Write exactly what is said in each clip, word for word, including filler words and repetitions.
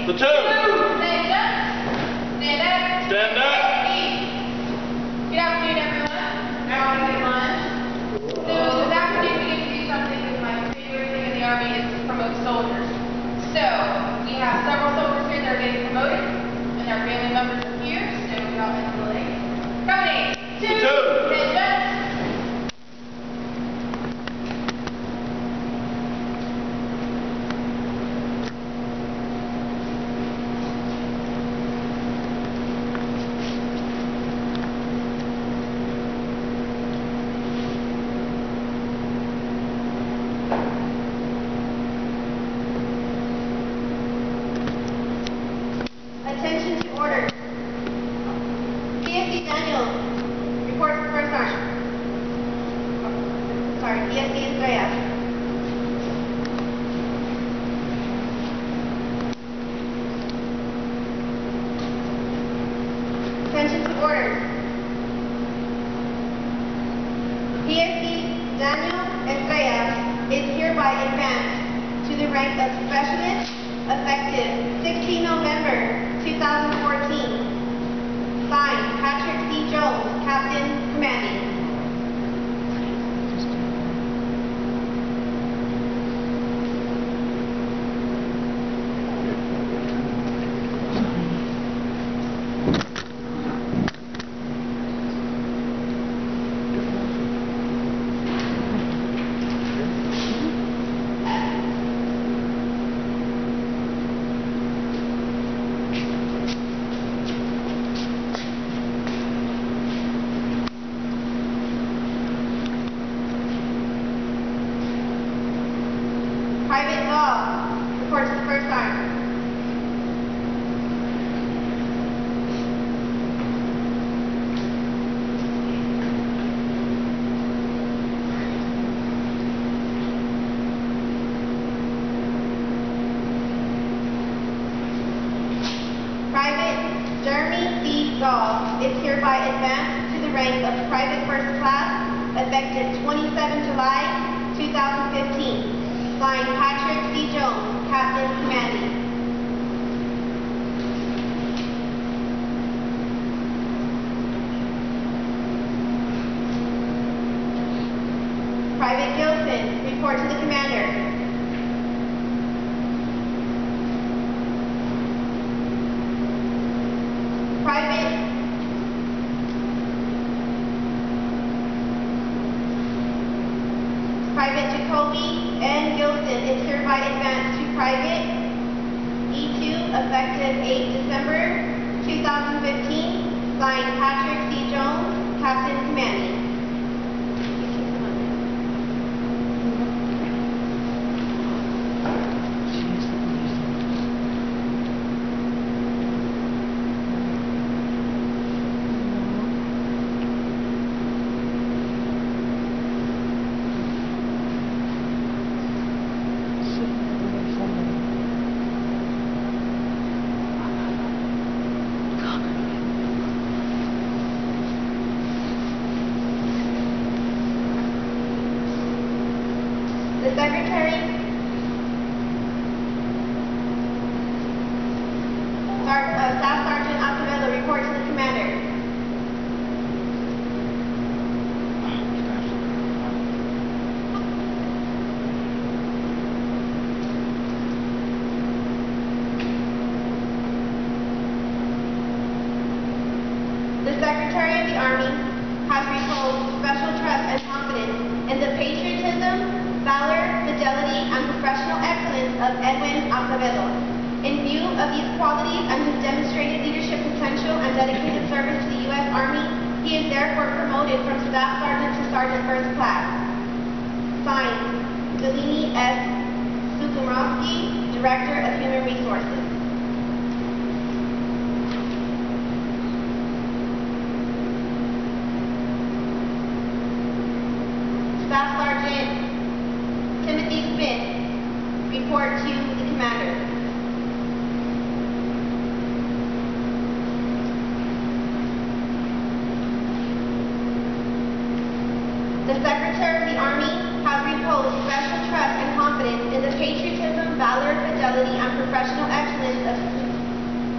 Platoon. Stand up. Stand up. Stand up. Good afternoon, everyone. Good afternoon. So this afternoon we get to do something that my favorite thing in the Army is to promote soldiers. So we have several soldiers here that are getting promoted, and their family members are here. So without any delay, company two. Platoon. Stand up. Attention to order. P S C Daniel, report to first sergeant. Sorry, P S C Estrella. Attention to order. P S C Daniel Estrella is hereby advanced to the rank of specialist effective sixteenth November two thousand fourteen. Signed, Patrick C. Jones, Captain Commanding. Private Law, reports to the first sergeant. Private Jeremy C. Gall is hereby advanced to the rank of Private First Class, effective twenty-seventh July two thousand fifteen. Signed, Patrick C. Jones, Captain Commanding. Private Gilson, report to the commander. Private Private Jacoby N. Gilson is hereby advanced to Private E two, effective eighth December two thousand fifteen. Signed, Patrick C. Jones, Captain Commanding. The Secretary, Sar uh, Staff Sergeant Acevedo, report to the commander. The Secretary of the Army has reposed special trust and confidence in the patriotism, valor, fidelity, and professional excellence of Edwin Acevedo. In view of these qualities and his demonstrated leadership potential and dedicated service to the U S Army, he is therefore promoted from Staff Sergeant to Sergeant First Class. Signed, Delaney S. Sukumowski, Director of Human Resources. Staff Sergeant Timothy Smith, report to the commander. The Secretary of the Army has reposed special trust and confidence in the patriotism, valor, fidelity, and professional excellence of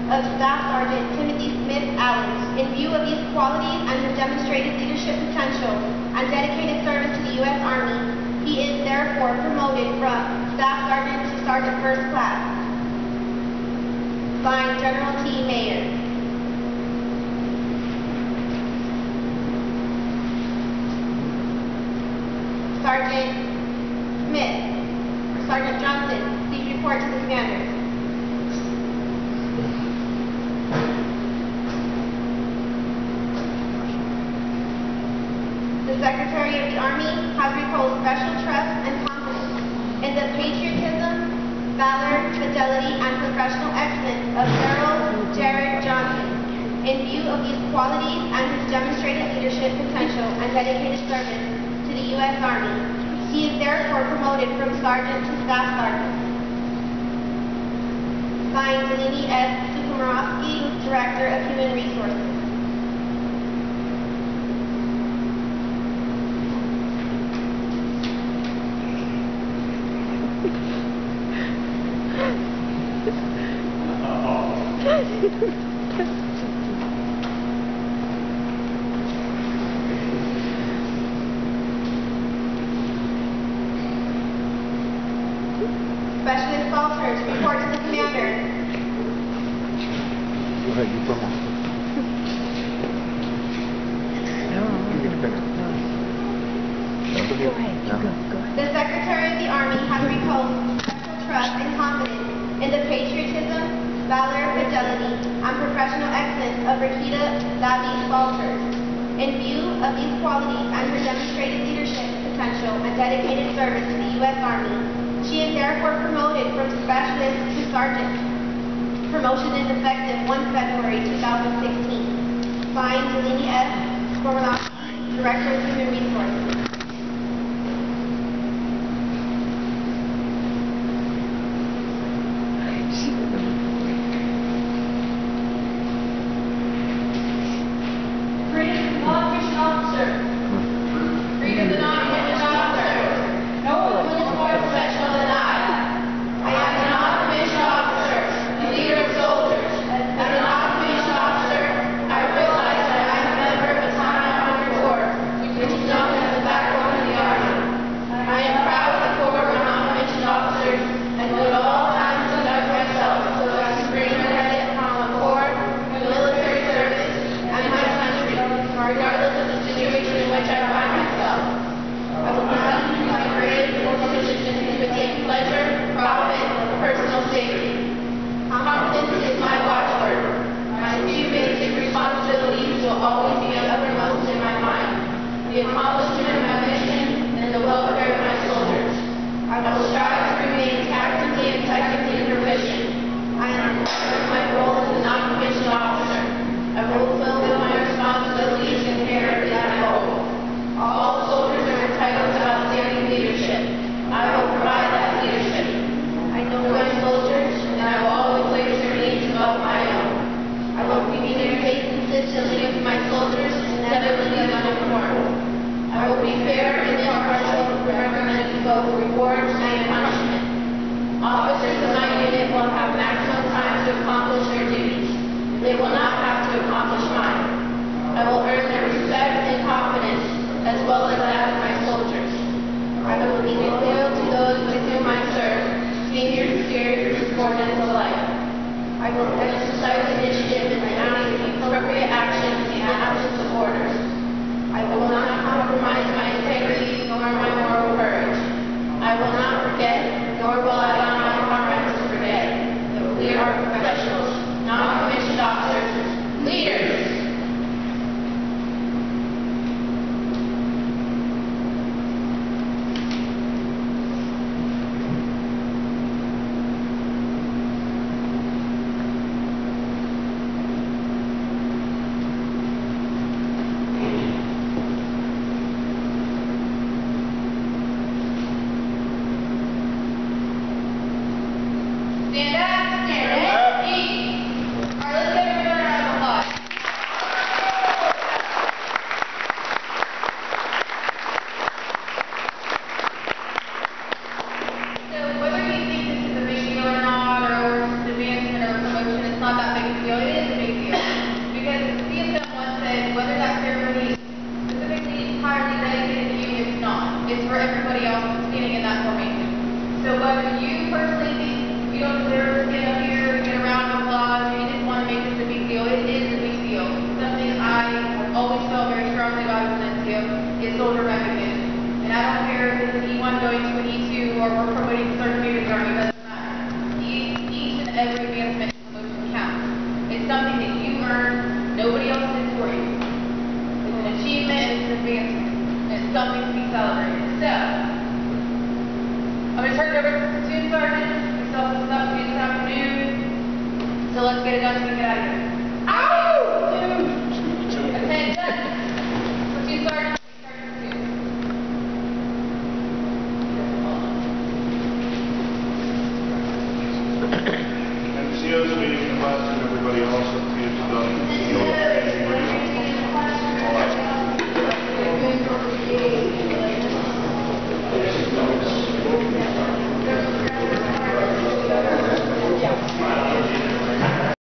of Staff Sergeant Timothy Smith Allens. In view of these qualities and his demonstrated leadership potential and dedicated service to the U S Army, he is therefore promoted from Staff Sergeant to Sergeant First Class. Signed, General T. Mayer. Sergeant Smith, or Sergeant Johnson, please report to the commander. The Secretary of the Army has reposed special trust and confidence in the patriotism, valor, fidelity, and professional excellence of General Jared Johnson. In view of these qualities and his demonstrated leadership potential and dedicated service to the U S Army, he is therefore promoted from Sergeant to Staff Sergeant. Signed, Delaney S. Sukumarovsky, Director of Human Resources. Specialist Falters, report to the commander. Go ahead, you come on. No, You can finish. no. Go Go ahead, you go, go ahead. The Secretary of the Army has reposed special trust and confidence in the patriotism, valor, fidelity, and professional excellence of Rakita Davies Falters. In view of these qualities and her demonstrated leadership potential and dedicated service to the U S Army, she is therefore promoted from Specialist to Sergeant. Promotion is effective the first of February two thousand sixteen. Signed, Delaney S. Skormanowski, Director of Human Resources. Freedom of non-commissioned officer. Freedom of non-commissioned officer. No woman is more professional than I. I am a non-commissioned officer, the leader of soldiers. As a non-commissioned officer, I realize that I am a member of a time-honored corps, which is known as the backbone of the Army. I am proud of the corps of non-commissioned officers and will at all times conduct myself so as to bring credit upon the corps, military service, and my country, regardless of the situation in which I find myself. I will not use my grade or position to take pleasure, profit, or personal safety. Competence is my watchword. My few basic responsibilities will always be uppermost in my mind: the accomplishment of my mission and the welfare of my soldiers. I will strive to remain tactically and technically proficient. I am aware of my role as a non-commissioned officer. I will fulfill my responsibilities inherent in that role. All soldiers are entitled to outstanding leadership. I will provide that leadership. I know my soldiers, and I will always place their needs above my own. I will communicate consistently with my soldiers and never leave them uninformed. I will be fair and impartial, recommending both rewards and punishment. Officers of my unit will have maximum time to accomplish their duties. They will not have to accomplish mine. I will earn their respect and confidence, as well as that of my soldiers. I will be loyal to those with whom I serve, seniors, superiors, subordinates alike. I will exercise initiative in announcing the appropriate actions in the absence of orders. I will not compromise my integrity nor my moral courage. I will not forget, nor will I allow my comrades to forget, that we are professionals, non-commissioned officers, leaders. Stand up, stand up, eat. All right, let's give everyone a round of applause. So whether you think this is a big deal or not, or just advancement or promotion, it's not that big a the gun so we can get out of here.